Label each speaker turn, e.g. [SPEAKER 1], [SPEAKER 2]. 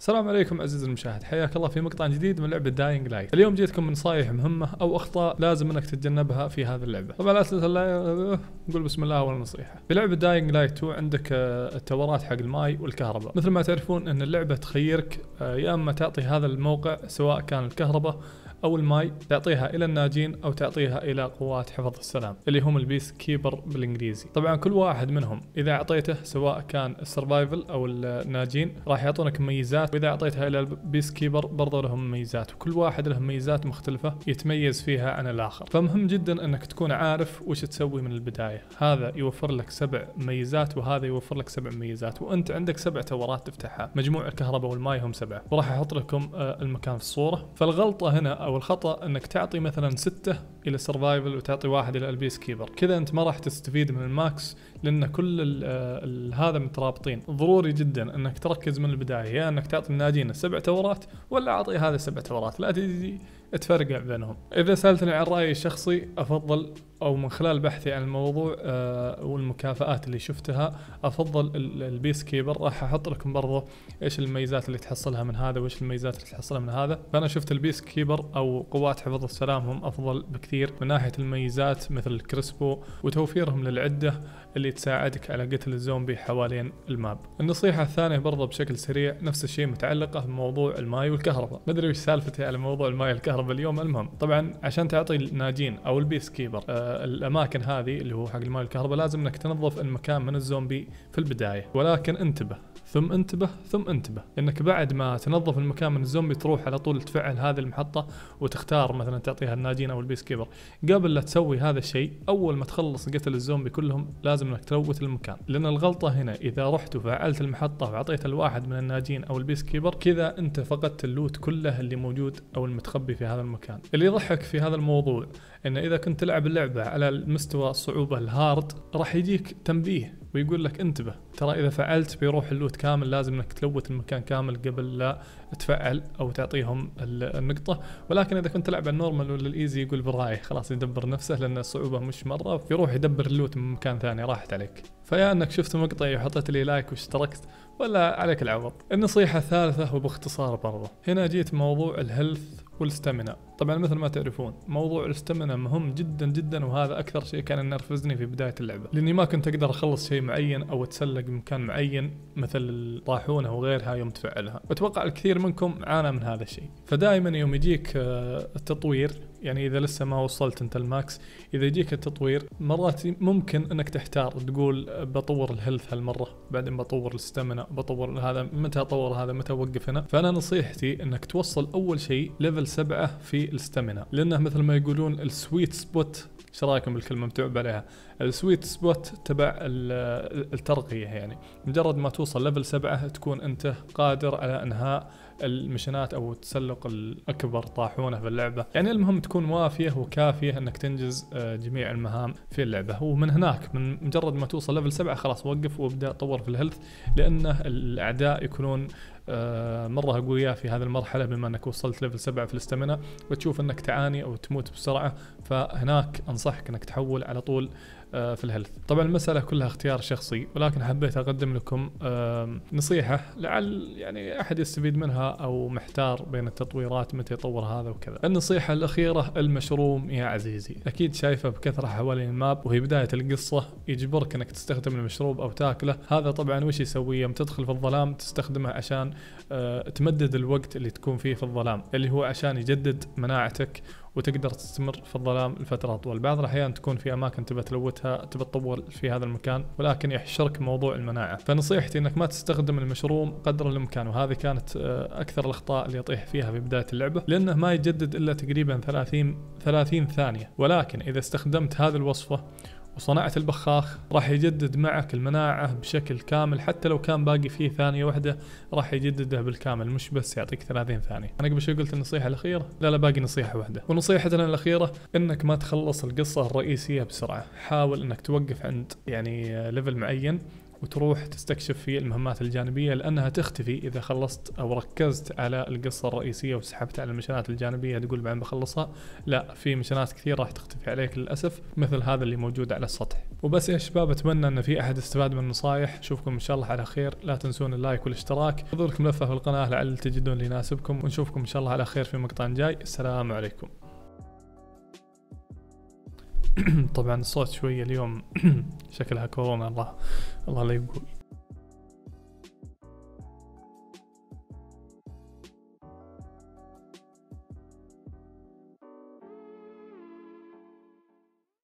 [SPEAKER 1] السلام عليكم عزيزي المشاهد، حياك الله في مقطع جديد من لعبة داينج لايت. اليوم جيتكم بنصايح مهمة أو أخطاء لازم أنك تتجنبها في هذه اللعبة. طبعا لا تنسى نقول بسم الله أول نصيحة. في لعبة داينج لايت 2 عندك التورات حق الماي والكهرباء. مثل ما تعرفون أن اللعبة تخيرك يا أما تعطي هذا الموقع سواء كان الكهرباء أو الماي تعطيها إلى الناجين أو تعطيها إلى قوات حفظ السلام اللي هم البيس كيبر بالإنجليزي. طبعا كل واحد منهم إذا أعطيته سواء كان السرفايفل أو الناجين راح يعطونك مميزات، وإذا أعطيتها إلى البيس كيبر برضه لهم مميزات، وكل واحد له مميزات مختلفة يتميز فيها عن الآخر. فمهم جدا أنك تكون عارف وش تسوي من البداية. هذا يوفر لك 7 مميزات وهذا يوفر لك 7 مميزات، وأنت عندك 7 تورات تفتحها. مجموع الكهرباء والماي هم 7، وراح أحط لكم المكان في الصورة. فالغلطة هنا أو الخطأ انك تعطي مثلا 6 الى السرفايفل وتعطي 1 الى البيس كيبر، كذا انت ما راح تستفيد من الماكس لان كل هذا مترابطين. ضروري جدا انك تركز من البداية، يا انك تعطي الناجين 7 تورات ولا اعطي هذا 7 تورات، لا تجي تفرقع بينهم. اذا سألتني عن رأيي الشخصي افضل او من خلال بحثي عن الموضوع والمكافآت اللي شفتها افضل البيس كيبر. راح احط لكم برضه ايش المميزات اللي تحصلها من هذا وايش المميزات اللي تحصلها من هذا. فانا شفت البيس كيبر او قوات حفظ السلام هم افضل بكثير من ناحية المميزات مثل الكريسبو وتوفيرهم للعدة اللي تساعدك على قتل الزومبي حوالين الماب. النصيحة الثانية برضه بشكل سريع نفس الشيء متعلقة بموضوع الماي والكهرباء. ما ادري وش سالفتي على موضوع الماي والكهرباء اليوم. المهم طبعا عشان تعطي الناجين او البيس كيبر الاماكن هذه اللي هو حق الماي والكهرباء لازم انك تنظف المكان من الزومبي في البداية، ولكن انتبه ثم انتبه ثم انتبه انك بعد ما تنظف المكان من الزومبي تروح على طول تفعل هذه المحطة وتختار مثلا تعطيها الناجين او البيس كيبر. قبل لا تسوي هذا الشيء اول ما تخلص قتل الزومبي كلهم لازم انك تروت المكان، لان الغلطة هنا اذا رحت وفعلت المحطة وعطيتها الواحد من الناجين او البيس كيبر كذا انت فقدت اللوت كله اللي موجود او المتخبي في هذا المكان. اللي يضحك في هذا الموضوع ان اذا كنت تلعب اللعبة على المستوى الصعوبة الهارد راح يجيك تنبيه ويقول لك انتبه ترى اذا فعلت بيروح اللوت كامل، لازم انك تلوت المكان كامل قبل لا تفعل او تعطيهم النقطة. ولكن اذا كنت تلعب النورمال ولا الايزي يقول بالرايح خلاص يدبر نفسه لان الصعوبة مش مرة، يروح يدبر اللوت من مكان ثاني راحت عليك. فيا انك شفت مقطعي وحطيت لي لايك واشتركت ولا عليك العوض. النصيحة الثالثة وباختصار برضه هنا جيت موضوع الهيلث والاستامينا. طبعا مثل ما تعرفون موضوع الاستامينا مهم جدا جدا، وهذا اكثر شيء كان ينرفزني في بداية اللعبة لاني ما كنت اقدر اخلص شيء معين او اتسلق بمكان معين مثل الطاحونة وغيرها يوم تفعلها. اتوقع الكثير منكم عانى من هذا الشيء. فدائما يوم يجيك التطوير، يعني اذا لسه ما وصلت انت الماكس، اذا يجيك التطوير مرات ممكن انك تحتار تقول بطور الهيلث هالمرة بعدين بطور الاستامينا بطور هذا، متى اطور هذا متى اوقف هنا. فانا نصيحتي انك توصل اول شيء ليفل 7 في الاستامينا، لانه مثل ما يقولون السويت سبوت. ايش رايكم بالكلمه متعوب عليها؟ السويت سبوت تبع الترقيه، يعني مجرد ما توصل ليفل 7 تكون انت قادر على انهاء المشنات او تسلق الاكبر طاحونه في اللعبه. يعني المهم تكون وافيه وكافيه انك تنجز جميع المهام في اللعبه. ومن هناك من مجرد ما توصل ليفل 7 خلاص وقف وابدا طور في الهيلث، لانه الاعداء يكونون مرة قوية في هذه المرحلة بما انك وصلت ليفل 7 في الاستامينا وتشوف انك تعاني او تموت بسرعة، فهناك انصحك انك تحول على طول في الهيلث. طبعا المسألة كلها اختيار شخصي، ولكن حبيت اقدم لكم نصيحة لعل يعني احد يستفيد منها او محتار بين التطويرات متى يطور هذا وكذا. النصيحة الاخيرة المشروم يا عزيزي، اكيد شايفه بكثرة حوالين الماب وهي بداية القصة يجبرك انك تستخدم المشروب او تاكله. هذا طبعا وش يسوي؟ يوم تدخل في الظلام تستخدمه عشان تمدد الوقت اللي تكون فيه في الظلام، اللي هو عشان يجدد مناعتك وتقدر تستمر في الظلام لفترة أطول. بعض الأحيان تكون في أماكن تبى تلوتها تبى تطور في هذا المكان ولكن يحشرك موضوع المناعة. فنصيحتي إنك ما تستخدم المشروم قدر الإمكان، وهذه كانت أكثر الأخطاء اللي يطيح فيها في بداية اللعبة، لأنه ما يجدد إلا تقريبا 30 ثانية. ولكن إذا استخدمت هذه الوصفة وصنعت البخاخ راح يجدد معك المناعة بشكل كامل، حتى لو كان باقي فيه ثانية واحدة راح يجددها بالكامل، مش بس يعطيك 30 ثانية. أنا قبل شوي قلت النصيحة الأخيرة، لا باقي نصيحة واحدة. ونصيحتنا الأخيرة إنك ما تخلص القصة الرئيسية بسرعة. حاول إنك توقف عند يعني ليفل معين وتروح تستكشف في المهمات الجانبية، لأنها تختفي إذا خلصت أو ركزت على القصة الرئيسية وسحبت على المشانات الجانبية تقول بعدين بخلصها. لا، في مشانات كثير راح تختفي عليك للأسف، مثل هذا اللي موجود على السطح. وبس يا شباب، اتمنى ان في احد استفاد من النصايح. اشوفكم ان شاء الله على خير، لا تنسون اللايك والاشتراك، خذوا لكم لفه في القناه لعل تجدون اللي يناسبكم، ونشوفكم ان شاء الله على خير في مقطع جاي. السلام عليكم. طبعا الصوت شويه اليوم شكلها كورونا، الله لا يقول.